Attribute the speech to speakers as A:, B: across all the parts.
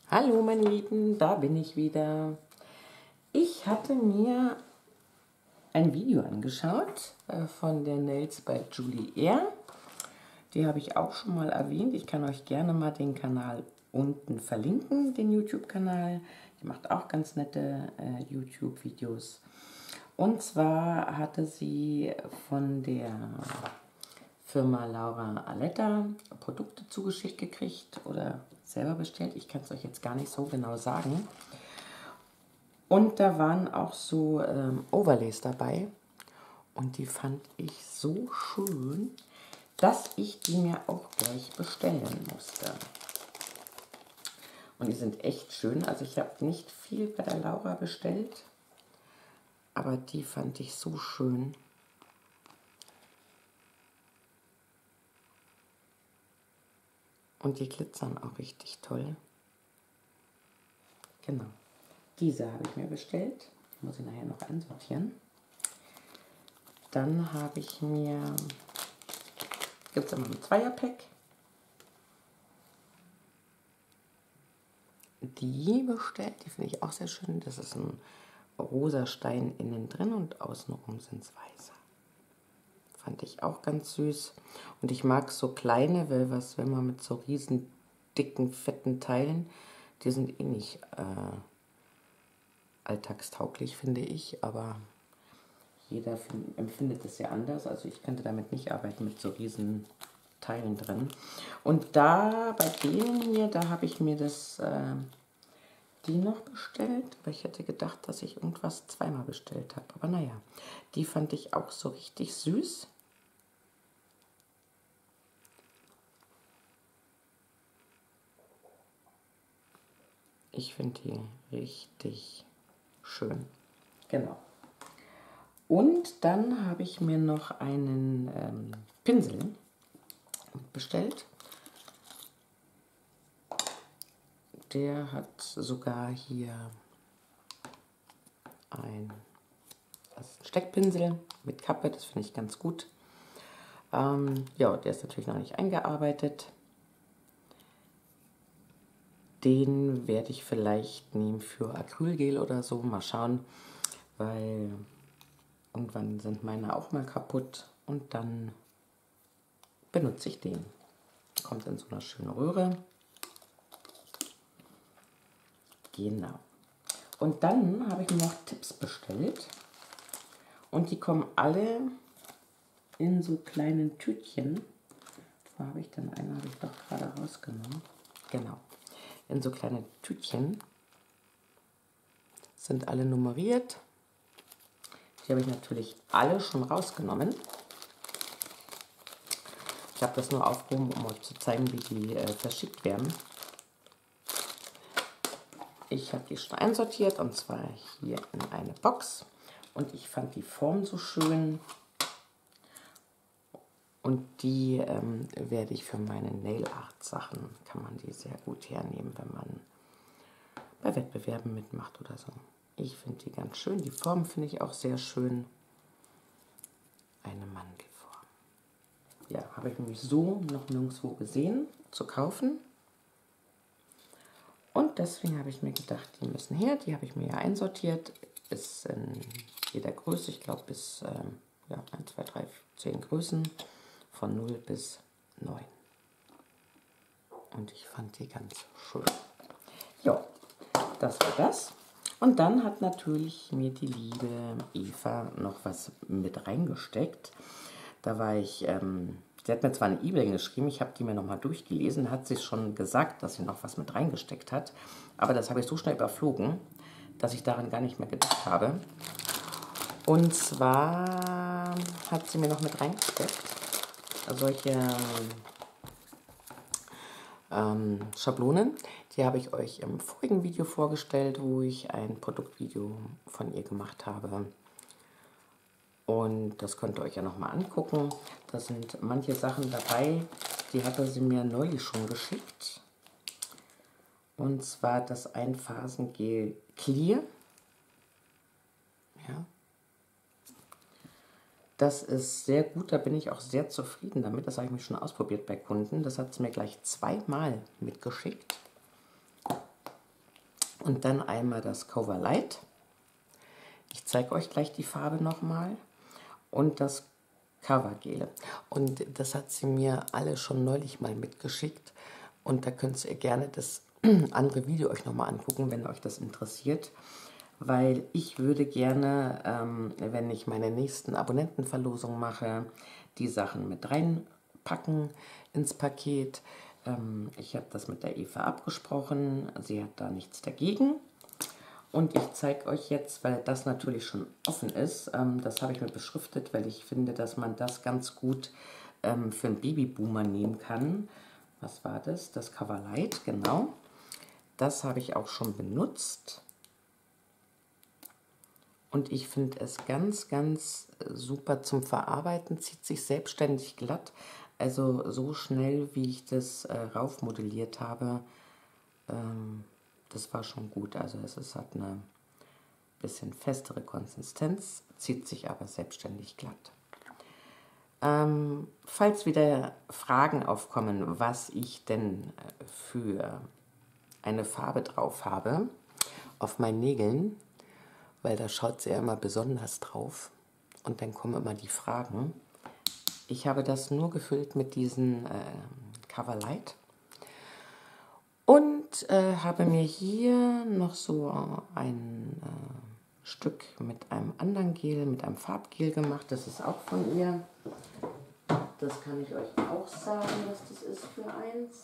A: Hallo meine Lieben, da bin ich wieder. Ich hatte mir ein Video angeschaut von der Nails bei Julie Air. Die habe ich auch schon mal erwähnt. Ich kann euch gerne mal den Kanal unten verlinken, den YouTube-Kanal. Die macht auch ganz nette YouTube-Videos. Und zwar hatte sie von der Firma Laura Aletta Produkte zugeschickt gekriegt oder selber bestellt. Ich kann es euch jetzt gar nicht so genau sagen. Und da waren auch so Overlays dabei. Und die fand ich so schön, dass ich die mir auch gleich bestellen musste. Und die sind echt schön. Also ich habe nicht viel bei der Laura bestellt, aber die fand ich so schön. Und die glitzern auch richtig toll. Genau. Diese habe ich mir bestellt. Die muss ich nachher noch einsortieren. Dann habe ich mir, gibt es immer ein Zweierpack. Die bestellt, die finde ich auch sehr schön. Das ist ein rosa Stein innen drin und außenrum sind es weiße. Fand ich auch ganz süß. Und ich mag so kleine, weil wenn man mit so riesen dicken, fetten Teilen, die sind eh nicht alltagstauglich, finde ich, aber jeder empfindet es ja anders. Also ich könnte damit nicht arbeiten mit so riesen Teilen drin. Und da, bei denen hier, da habe ich mir die noch bestellt, weil ich hätte gedacht, dass ich irgendwas zweimal bestellt habe. Aber naja, die fand ich auch so richtig süß. Ich finde die richtig schön. Genau. Und dann habe ich mir noch einen Pinsel bestellt. Der hat sogar hier ein Steckpinsel mit Kappe, das finde ich ganz gut. Ja, der ist natürlich noch nicht eingearbeitet. Den werde ich vielleicht nehmen für Acrylgel oder so, mal schauen, weil irgendwann sind meine auch mal kaputt und dann benutze ich den. Kommt in so einer schönen Röhre. Genau. Und dann habe ich mir noch Tipps bestellt und die kommen alle in so kleinen Tütchen. Wo habe ich denn einen? Habe ich doch gerade rausgenommen. Genau. In so kleine Tütchen. Sind alle nummeriert. Die habe ich natürlich alle schon rausgenommen. Ich habe das nur aufgehoben, um euch zu zeigen, wie die verschickt werden. Ich habe die schon einsortiert und zwar hier in eine Box. Und ich fand die Form so schön. Und die werde ich für meine Nail Art Sachen, kann man die sehr gut hernehmen, wenn man bei Wettbewerben mitmacht oder so. Ich finde die ganz schön. Die Form finde ich auch sehr schön. Eine Mandelform. Ja, habe ich nämlich so noch nirgendwo gesehen zu kaufen. Und deswegen habe ich mir gedacht, die müssen her. Die habe ich mir ja einsortiert. Ist in jeder Größe, ich glaube bis 1, 2, 3, 10 Größen. Von 0 bis 9. Und ich fand die ganz schön. Ja, das war das. Und dann hat natürlich mir die liebe Eva noch was mit reingesteckt. Da war ich, sie hat mir zwar eine E-Mail geschrieben, ich habe die mir nochmal durchgelesen, hat sie schon gesagt, dass sie noch was mit reingesteckt hat. Aber das habe ich so schnell überflogen, dass ich daran gar nicht mehr gedacht habe. Und zwar hat sie mir noch mit reingesteckt solche Schablonen. Die habe ich euch im vorigen Video vorgestellt, wo ich ein Produktvideo von ihr gemacht habe. Und das könnt ihr euch ja nochmal angucken. Da sind manche Sachen dabei, die hatte sie mir neulich schon geschickt. Und zwar das Einphasengel Clear. Ja. Das ist sehr gut, da bin ich auch sehr zufrieden damit. Das habe ich mich schon ausprobiert bei Kunden. Das hat es mir gleich zweimal mitgeschickt. Und dann einmal das Cover Light. Ich zeige euch gleich die Farbe nochmal. Und das Covergel. Und das hat sie mir alle schon neulich mal mitgeschickt. Und da könnt ihr gerne das andere Video euch nochmal angucken, wenn euch das interessiert. Weil ich würde gerne, wenn ich meine nächsten Abonnentenverlosung mache, die Sachen mit reinpacken ins Paket. Ich habe das mit der Eva abgesprochen, sie hat da nichts dagegen. Und ich zeige euch jetzt, weil das natürlich schon offen ist, das habe ich mir beschriftet, weil ich finde, dass man das ganz gut für einen Babyboomer nehmen kann. Was war das? Das Cover Light, genau. Das habe ich auch schon benutzt. Und ich finde es ganz, ganz super zum Verarbeiten, zieht sich selbstständig glatt. Also so schnell, wie ich das raufmodelliert habe, das war schon gut. Also es hat eine bisschen festere Konsistenz, zieht sich aber selbstständig glatt. Falls wieder Fragen aufkommen, was ich denn für eine Farbe drauf habe auf meinen Nägeln, weil da schaut sie ja immer besonders drauf und dann kommen immer die Fragen. Ich habe das nur gefüllt mit diesen Cover Light und habe mir hier noch so ein Stück mit einem anderen Gel, mit einem Farbgel gemacht. Das ist auch von ihr. Das kann ich euch auch sagen, was das ist für eins.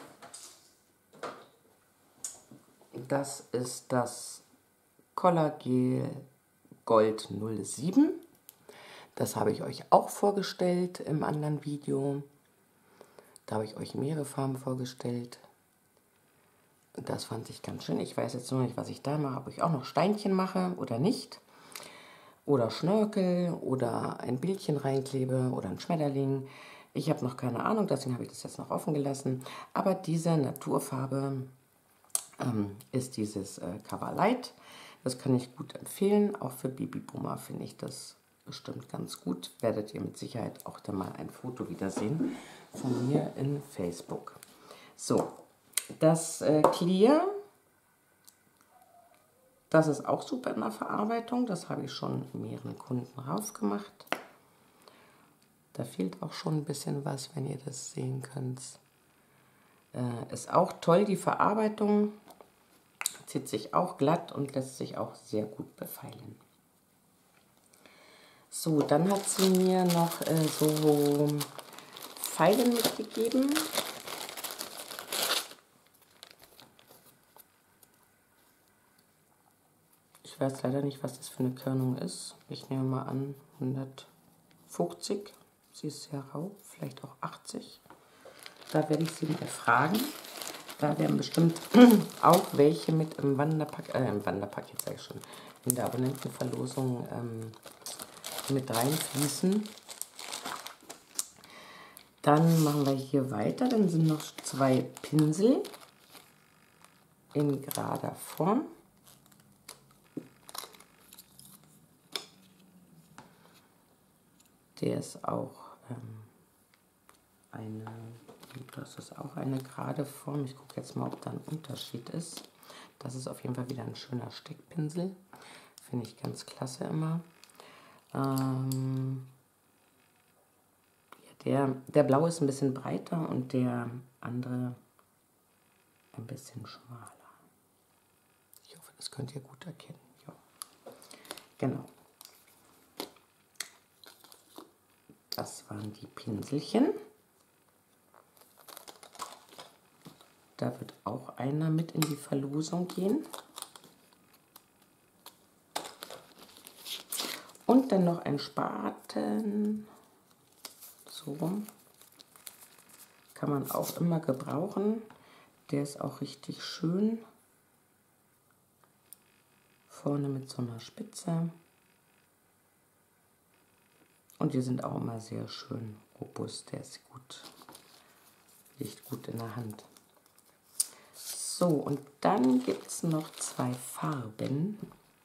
A: Das ist das Colorgel Gold 07. Das habe ich euch auch vorgestellt im anderen Video. Da habe ich euch mehrere Farben vorgestellt. Und das fand ich ganz schön. Ich weiß jetzt nur nicht, was ich da mache. Ob ich auch noch Steinchen mache oder nicht. Oder Schnörkel oder ein Bildchen reinklebe oder ein Schmetterling. Ich habe noch keine Ahnung, deswegen habe ich das jetzt noch offen gelassen. Aber diese Naturfarbe ist dieses Cover Light. Das kann ich gut empfehlen. Auch für Babyboomer finde ich das bestimmt ganz gut. Werdet ihr mit Sicherheit auch dann mal ein Foto wiedersehen von mir in Facebook. So, das Clear, das ist auch super in der Verarbeitung. Das habe ich schon mehreren Kunden raufgemacht. Da fehlt auch schon ein bisschen was, wenn ihr das sehen könnt. Ist auch toll, die Verarbeitung. Zieht sich auch glatt und lässt sich auch sehr gut befeilen. So, dann hat sie mir noch so Feilen mitgegeben. Ich weiß leider nicht, was das für eine Körnung ist. Ich nehme mal an 150. Sie ist sehr rau, vielleicht auch 80. Da werde ich sie mal fragen. Da werden bestimmt auch welche mit im Wanderpaket, sage ich schon, in der Abonnentenverlosung mit reinfließen. Dann machen wir hier weiter. Dann sind noch 2 Pinsel in gerader Form. Der ist auch das ist auch eine gerade Form. Ich gucke jetzt mal, ob da ein Unterschied ist. Das ist auf jeden Fall wieder ein schöner Steckpinsel. Finde ich ganz klasse immer. Der blaue ist ein bisschen breiter und der andere ein bisschen schmaler. Ich hoffe, das könnt ihr gut erkennen. Ja. Genau. Das waren die Pinselchen. Da wird auch einer mit in die Verlosung gehen. Und dann noch ein Spaten. So rum. Kann man auch immer gebrauchen. Der ist auch richtig schön. Vorne mit so einer Spitze. Und die sind auch immer sehr schön robust. Der ist gut. Liegt gut in der Hand. So, und dann gibt es noch 2 Farben.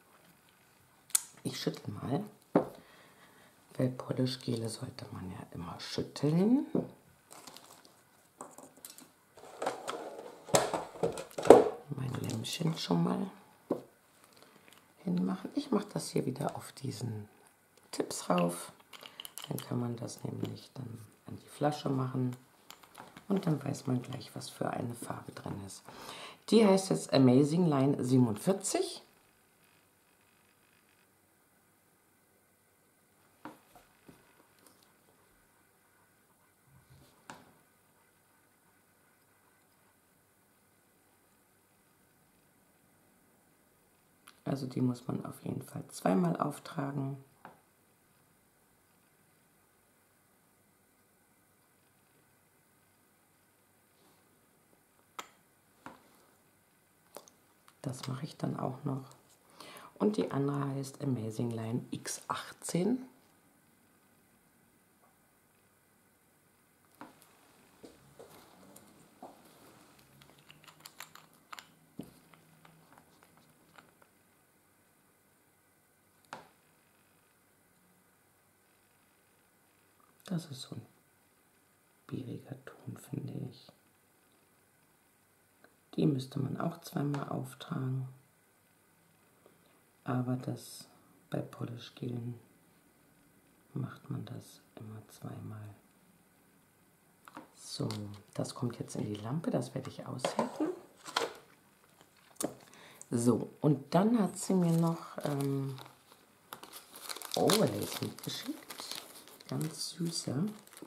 A: Ich schüttle mal. Weil Polishgele sollte man ja immer schütteln. Mein Stämmchen schon mal hinmachen. Ich mache das hier wieder auf diesen Tipps rauf. Dann kann man das nämlich dann an die Flasche machen. Und dann weiß man gleich, was für eine Farbe drin ist. Die heißt jetzt Amazing Line 47. Also die muss man auf jeden Fall zweimal auftragen. Das mache ich dann auch noch. Und die andere heißt Amazing Line X18. Das ist so ein bieriger Ton, finde ich. Die müsste man auch zweimal auftragen. Aber das bei Polish-Gelen macht man das immer zweimal. So, das kommt jetzt in die Lampe, das werde ich aushärten. So, und dann hat sie mir noch Overlays mitgeschickt. Ganz süße.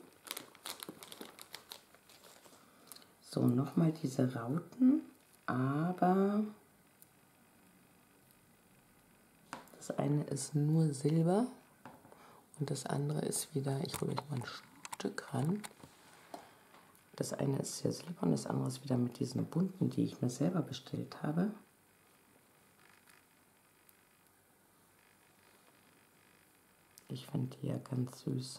A: So, nochmal diese Rauten, aber das eine ist nur Silber und das andere ist wieder, ich hole euch mal ein Stück ran. Das eine ist ja Silber und das andere ist wieder mit diesen bunten, die ich mir selber bestellt habe. Ich finde die ja ganz süß.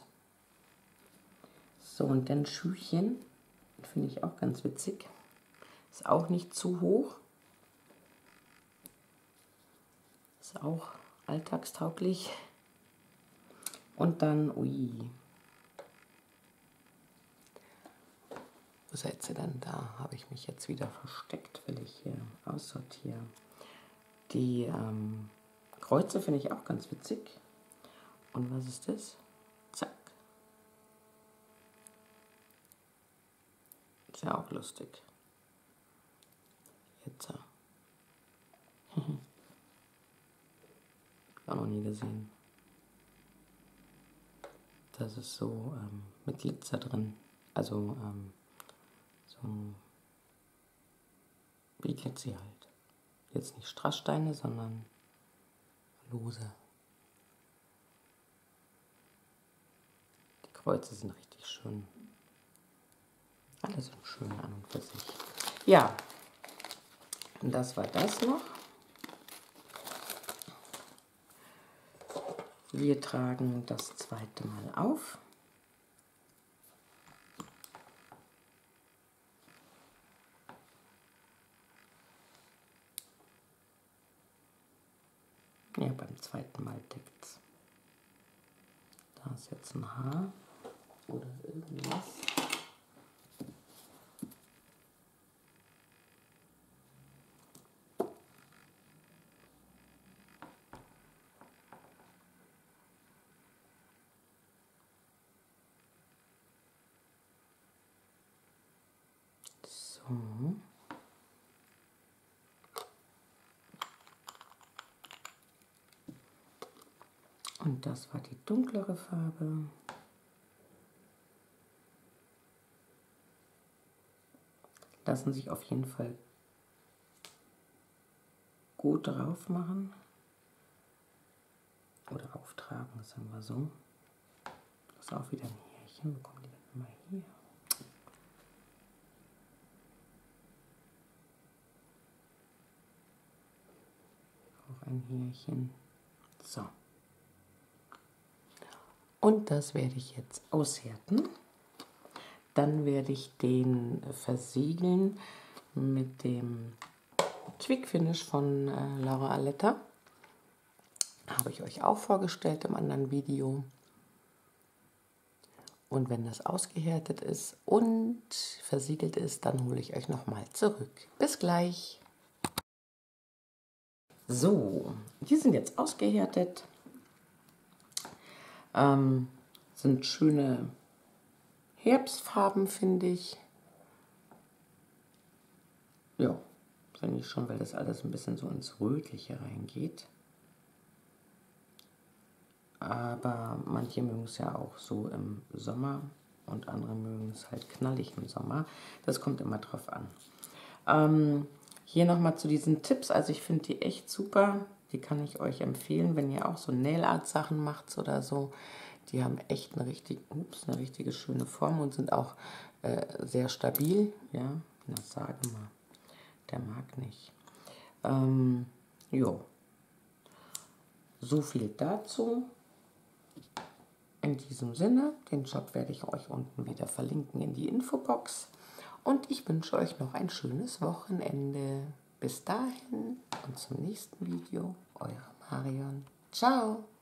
A: So, und dann Schüchchen. Finde ich auch ganz witzig. Ist auch nicht zu hoch. Ist auch alltagstauglich. Und dann, ui. Wo seid ihr dann da? Habe ich mich jetzt wieder versteckt, weil ich hier aussortiere. Die Kreuze finde ich auch ganz witzig. Und was ist das? Zack. Ist ja auch lustig. Jetzt. Auch noch nie gesehen. Das ist so mit Glitzer drin. Also so wie Glitzy halt. Jetzt nicht Strasssteine, sondern lose. Die Kreuze sind richtig schön. Alle sind schön an und für sich. Ja, und das war das noch. Wir tragen das zweite Mal auf. Ja, beim zweiten Mal deckt's. Da ist jetzt ein Haar oder irgendwas. So. Und das war die dunklere Farbe. Lassen sich auf jeden Fall gut drauf machen. Oder auftragen, sagen wir so. Das ist auch wieder ein Härchen. Wo kommen die denn immer hier? Auch ein Härchen. So. Und das werde ich jetzt aushärten. Dann werde ich den versiegeln mit dem Quick Finish von Laura Aletta. Habe ich euch auch vorgestellt im anderen Video. Und wenn das ausgehärtet ist und versiegelt ist, dann hole ich euch nochmal zurück. Bis gleich! So, die sind jetzt ausgehärtet. Sind schöne Herbstfarben, finde ich. Ja, finde ich schon, weil das alles ein bisschen so ins Rötliche reingeht. Aber manche mögen es ja auch so im Sommer und andere mögen es halt knallig im Sommer. Das kommt immer drauf an. Hier nochmal zu diesen Tipps. Also ich finde die echt super. Die kann ich euch empfehlen, wenn ihr auch so Nail Art Sachen macht oder so. Die haben echt eine richtige schöne Form und sind auch sehr stabil. Ja, na sage mal, der mag nicht. Jo, so viel dazu. In diesem Sinne, den Shop werde ich euch unten wieder verlinken in die Infobox. Und ich wünsche euch noch ein schönes Wochenende. Bis dahin und zum nächsten Video. Eure Marion. Ciao.